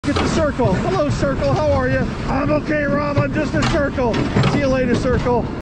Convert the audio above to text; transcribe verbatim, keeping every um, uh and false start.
Get the Circle. Hello, Circle. How are you? I'm okay, Rob. I'm just a Circle. See you later, Circle.